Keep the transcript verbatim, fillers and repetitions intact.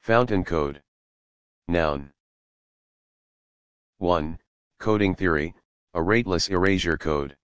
Fountain code. Noun. one. Coding theory, a rateless erasure code.